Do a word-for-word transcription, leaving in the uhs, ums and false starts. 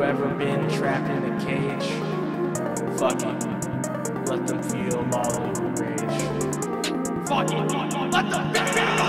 you ever been trapped in a cage? Fuck it, let them feel all of the rage. Fuck it, let them feel